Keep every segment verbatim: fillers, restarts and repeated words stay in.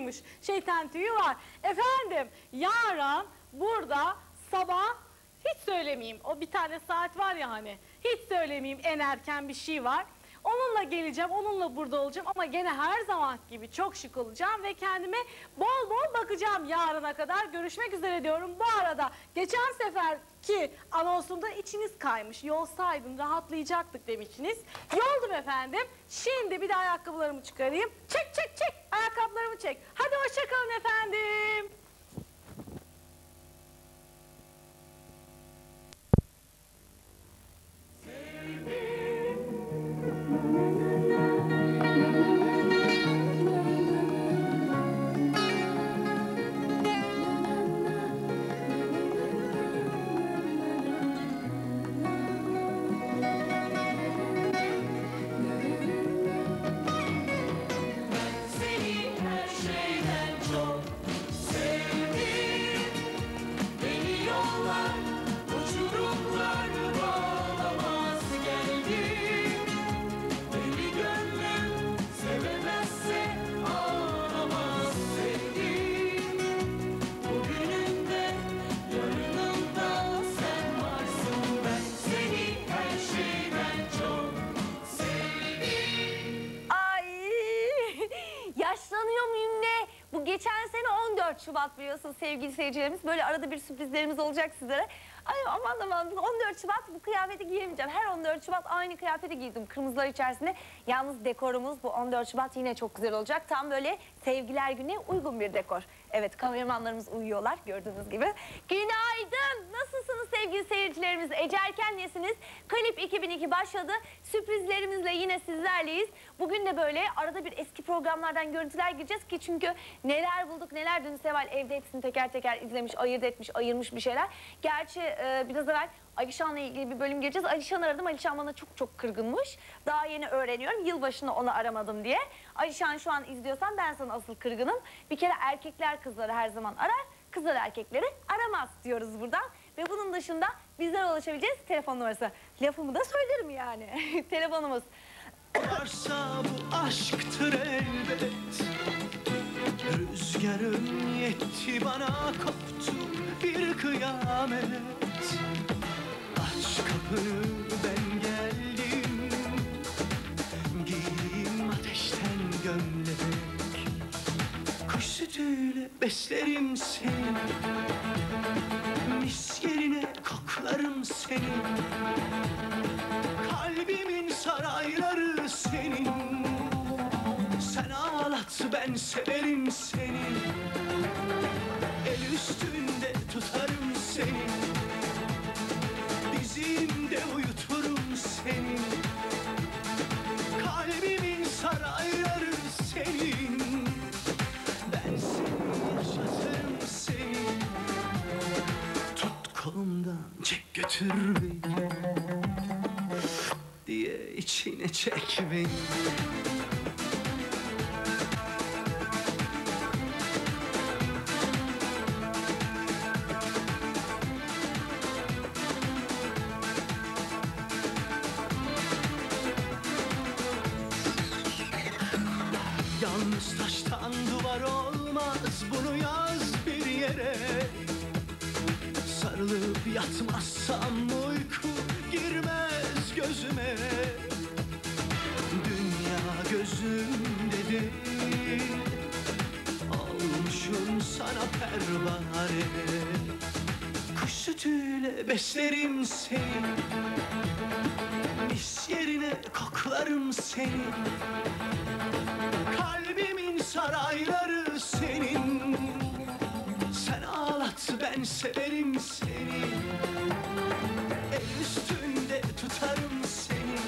tüyüymüş. Şeytan tüyü var. Efendim yarın burada sabah hiç söylemeyeyim. O bir tane saat var ya hani. Hiç söylemeyeyim, en erken bir şey var. Onunla geleceğim, onunla burada olacağım ama gene her zaman gibi çok şık olacağım ve kendime bol bol bakacağım yarına kadar. Görüşmek üzere diyorum. Bu arada geçen seferki anonsumda içiniz kaymış. Yolsaydın rahatlayacaktık demiştiniz. Yoldum efendim. Şimdi bir de ayakkabılarımı çıkarayım. Çek çek çek. Ayakkabılarımı çek. Hadi hoşçakalın efendim. Geçen sene on dört Şubat biliyorsunuz sevgili seyircilerimiz. Böyle arada bir sürprizlerimiz olacak sizlere. Ay aman aman on dört Şubat bu kıyafeti giyemeyeceğim. Her on dört Şubat aynı kıyafeti giydim kırmızılar içerisinde. Yalnız dekorumuz bu on dört Şubat yine çok güzel olacak. Tam böyle sevgiler gününe uygun bir dekor. Evet, kameramanlarımız uyuyorlar gördüğünüz gibi. Günaydın. Nasılsınız sevgili seyircilerimiz? Ece Erken'lesiniz. Klip iki bin iki başladı. Sürprizlerimizle yine sizlerleyiz. Bugün de böyle arada bir eski programlardan görüntüler gireceğiz ki çünkü neler bulduk neler, dün Seval evde hepsini teker teker izlemiş, ayırt etmiş, ayırmış bir şeyler. Gerçi e, biraz evvel Alişan'la ilgili bir bölüm gireceğiz. Alişan aradım. Alişan bana çok çok kırgınmış. Daha yeni öğreniyorum. Yılbaşında onu aramadım diye. Alişan şu an izliyorsan ben sana asıl kırgınım. Bir kere erkekler kızları her zaman arar. Kızlar erkekleri aramaz diyoruz buradan. Ve bunun dışında bizlere ulaşabileceğiz telefon numarası. Lafımı da söylerim yani. Telefonumuz. Varsa bu aşktır elbet. Rüzgarın yetti bana, koptu bir kıyamet. Aç kapını, ben geldim. Giyeyim ateşten gömlek. Kuş sütüyle beslerim seni. Mis yerine koklarım seni. Kalbimin sarayları senin. Sen ağlat, ben severim seni. El üstünde tutarım seni. Dizimde uyuturum seni. Kalbimin sarayları senin. Ben seni yaşatırım seni. Tut kolumdan, çek götür beni diye içine çek beni. Yalnız taştan duvar olmaz, bunu yaz bir yere. Sarılıp yatmazsam uyku girmez gözüme. Dünya gözümde değil, olmuşum sana pervane. Kuş sütüyle beslerim seni. Mis yerine koklarım seni. Kalbimin sarayları senin. Sen ağlat, ben severim seni. El üstünde tutarım seni.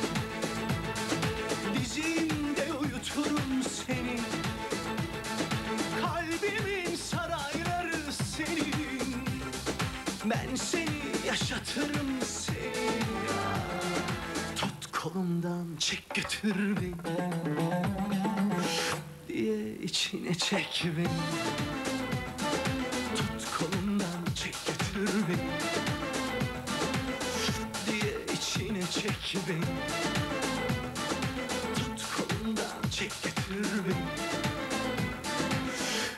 Dizimde uyuturum seni. Kalbimin sarayları senin. Ben seni yaşatırım seni. Tut kolumdan, çek götür beni diye içine çek beni. Tut kolumdan, çek götür beni diye içine çek beni. Tut kolumdan, çek götür beni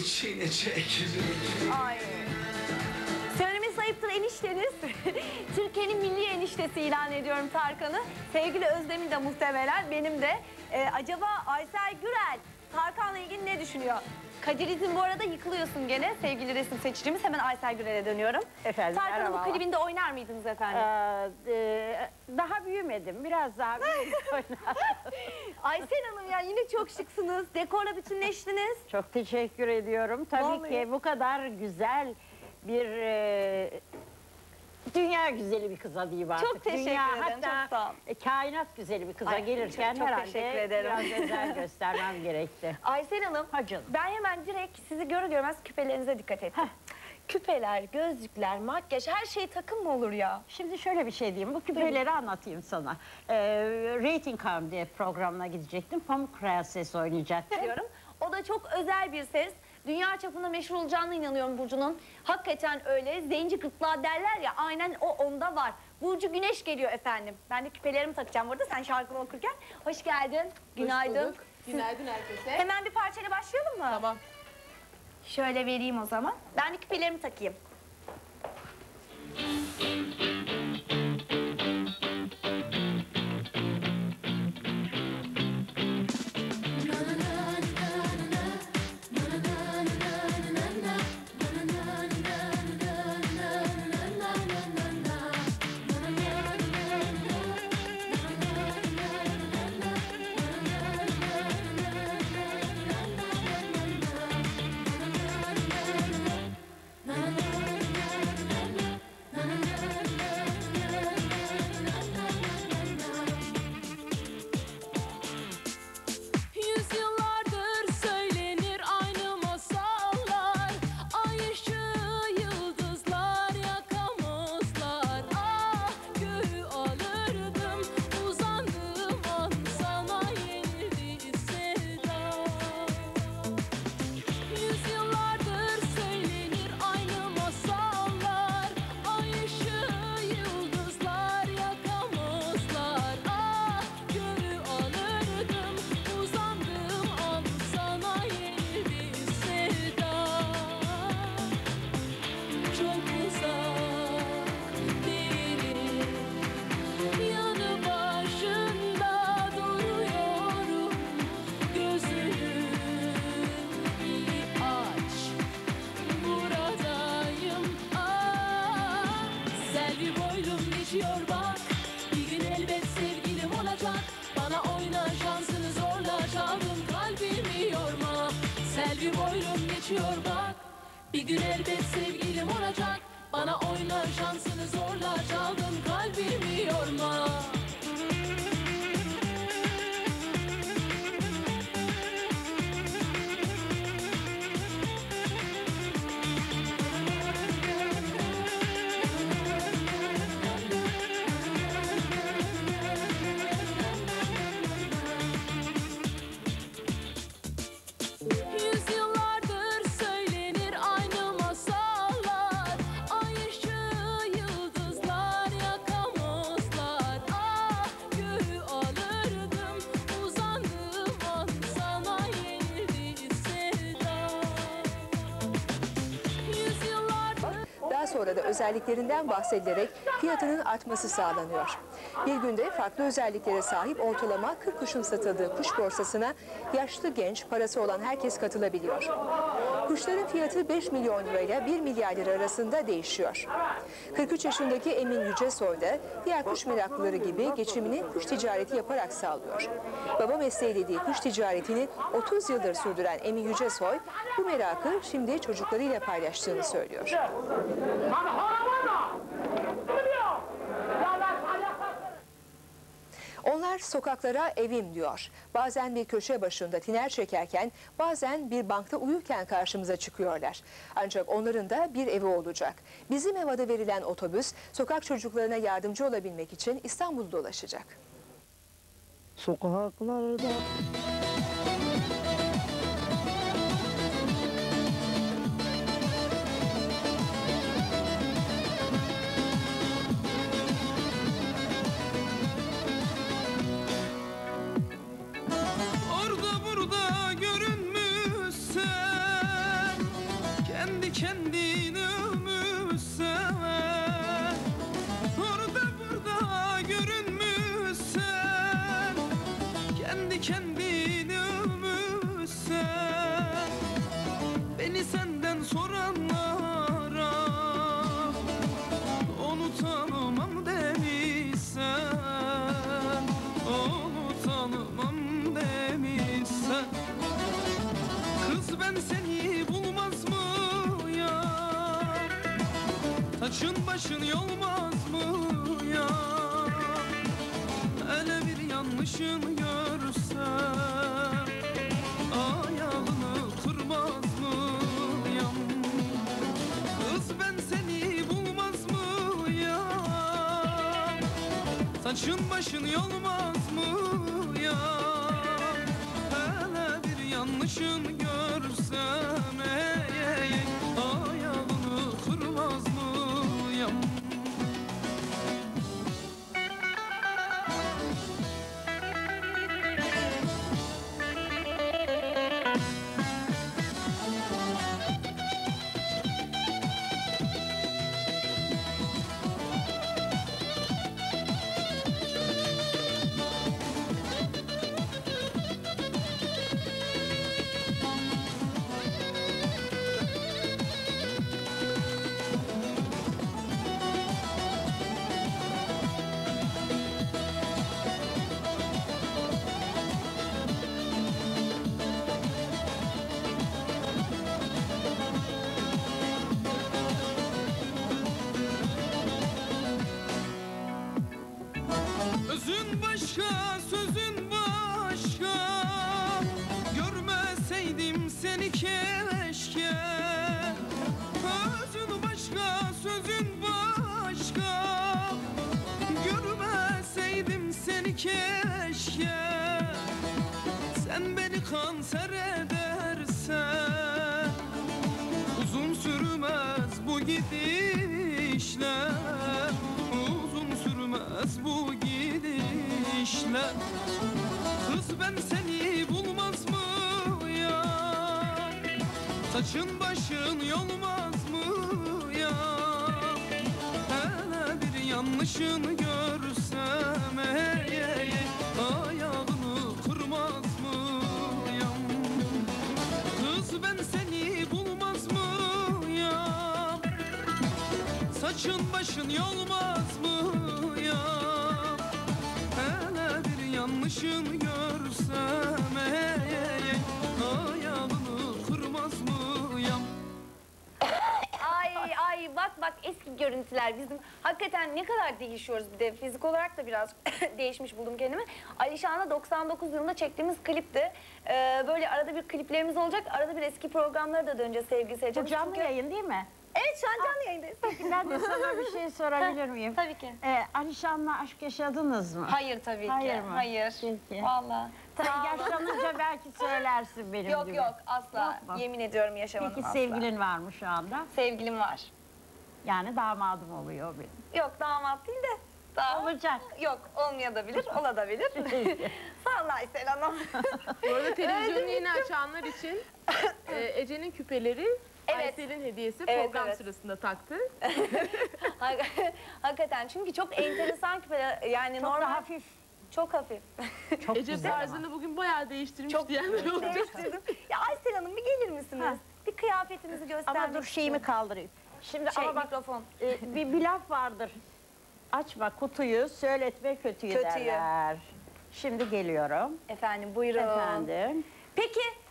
içine çek beni. Ay. Söylemesi ayıptır enişteniz. Türkiye'nin milli eniştesi ilan ediyorum Tarkan'ı. Sevgili Özlem'in de muhtemelen, benim de. Ee, acaba Aysel Gürel Tarkan'la ilgili ne düşünüyor? Kadir'izin bu arada yıkılıyorsun gene sevgili resim seçicimiz. Hemen Aysel Gürel'e dönüyorum. Efendim, Tarkan'ın bu merhaba. klibinde oynar mıydınız efendim? Ee, e, daha büyümedim, biraz daha büyümedim. Aysel Hanım ya yine çok şıksınız. Dekorla bütünleştiniz. Çok teşekkür ediyorum. Tabii Vallahi. ki bu kadar güzel bir e, dünya güzeli bir kıza diyeyim artık. Çok teşekkür dünya, ederim, hatta çok sağ olun. e, kainat güzeli bir kıza Ay, gelirken çok- çok herhalde teşekkür ederim. biraz özel göstermem gerekti. Aysel Hanım, Ha canım. ben hemen direkt sizi görür görmez küpelerinize dikkat ettim. Küpeler, gözlükler, makyaj, her şey takım mı olur ya? Şimdi şöyle bir şey diyeyim, bu küpeleri anlatayım sana. Ee, Rating Come diye programına gidecektim, Pamuk Prenses oynayacaktım. Diyorum. O da çok özel bir ses. Dünya çapında meşhur olacağına inanıyorum Burcu'nun. Hakikaten öyle. Zenci gırtlağı derler ya, aynen o onda var. Burcu Güneş geliyor efendim. Ben de küpelerimi takacağım burada sen şarkını okurken. Hoş geldin. Günaydın. bulduk. Günaydın herkese. Hemen bir parçayla başlayalım mı? Tamam. Şöyle vereyim o zaman. Ben de küpelerimi takayım. Yüzyıllardır söylenir aynı masallar. Ay ışığı, yıldızlar, yakamızlar. Ah göğü alırdım, uzandığım an sana yenildi sevda. Yüzyıllardır söylenir aynı masallar. Ay ışığı, yıldızlar, yakamızlar. Ah göğü alırdım, uzandığım an sana yenildi sevda. Çok uzak değilim, yanı başında duruyorum. Gözünü iyi aç, buradayım. Ah, selvi boylum geçiyor bak, bir gün elbet sevgilim olacak. Bana oyna şansını zorla, çaldım kalbimi yorma. Selvi boylum geçiyor bak, bir gün elbet sevgilim olacak. Bana oyna şansını zorla, çaldım kalbimi yorma. Yüzyıllardır söylenir aynı masallar. Ay ışığı, yıldızlar, yakamızlar. Ah göğü alırdım, uzandığım an sana yenildi sevda. Yüzyıllardır. Daha sonra da özelliklerinden bahsedilerek fiyatının artması sağlanıyor. Bir günde farklı özelliklere sahip ortalama kırk kuşun satıldığı kuş borsasına yaşlı genç parası olan herkes katılabiliyor. Kuşların fiyatı beş milyon lirayla bir milyar lira arasında değişiyor. kırk üç yaşındaki Emin Yücesoy da diğer kuş meraklıları gibi geçimini kuş ticareti yaparak sağlıyor. Baba mesleği dediği kuş ticaretini otuz yıldır sürdüren Emin Yücesoy bu merakı şimdi çocuklarıyla paylaştığını söylüyor. Onlar sokaklara evim diyor. Bazen bir köşe başında tiner çekerken, bazen bir bankta uyurken karşımıza çıkıyorlar. Ancak onların da bir evi olacak. Bizim Ev adı verilen otobüs, sokak çocuklarına yardımcı olabilmek için İstanbul'u dolaşacak. Sokaklarda Orada burada görünmüşsen kendini övmüşsen, orada burada görünmüşsen, kendi kendini övmüşsen, beni senden soranlara onu tanımam demişsen, onu tanımam demişsen. Kız ben seni bulmaz mı ya? Saçın başın yolmaz mı ya? Hele bir yanlışın görsem, ayağını kırmaz mıyım? Kız ben seni bulmaz mı ya? Saçın başın yolmaz mı ya? Hele bir yanlışın görsem, ey, ey, ey, ayağını kırmaz mıyım? Özün başka, sözün başka, görmeseydim seni keşke. Özün başka, sözün başka, görmeseydim seni keşke. Sen beni kanser edersen, uzun sürmez bu gidişler, uzun sürmez bu gidişler. Kız ben seni bulmaz mı ya? Saçın başın yolmaz mı ya? Hele bir yanlışın görsem, ey, ey, ey, ayağını kırmaz mıyım? Kız ben seni bulmaz mı ya? Saçın başın yolmaz mı ya? Hele bir yanlışın görsem, ey, ey, ey, ayağını kırmaz mıyım? Ay ay bak bak eski görüntüler bizim hakikaten ne kadar değişiyoruz bir de fizik olarak da biraz değişmiş buldum kendimi. Alişan'la doksan dokuz yılında çektiğimiz klipti. Ee, böyle arada bir kliplerimiz olacak, arada bir eski programlara da döneceğiz sevgili Bu seyircilerimiz. canlı Çünkü- yayın değil mi? Evet şu an canlı yayındayız. Ben de sana bir şey sorabilir miyim? Tabii ki. Ee, Alişan'la aşk yaşadınız mı? Hayır tabii ki. Hayır mı? Hayır. Peki. Vallahi. Tabii yaşlanınca belki söylersin benim Yok gibi. yok asla. Yok mu? Yemin ediyorum yaşamadım Peki asla. sevgilin var mı şu anda? Sevgilim var. Yani damadım oluyor benim. Yok damat değil de. Daha... Olacak. Yok olmayabilir, olabilir. Sağ ol Aysel Hanım. Bu arada televizyonu yeni açanlar için e, Ece'nin küpeleri Evet. Aysel'in hediyesi Evet, program evet. sırasında taktı. Hak- Hakikaten çünkü çok enteresan küpeler yani Çok normal da hafif. çok hafif. Çok Ece güzel ama. tarzını bugün bayağı değiştirmiş Çok diyenler olacak. değiştirdim. Ya Aysel Hanım bir gelir misiniz? Ha. Bir kıyafetinizi göstermek Ama dur şeyimi istiyorum. kaldırayım. Şimdi Şey ama bak mikrofon. e, bir, bir laf vardır. Açma kutuyu, söyletme kötüyü, Kötüyü. derler. Şimdi geliyorum. Efendim buyurun. Efendim. Peki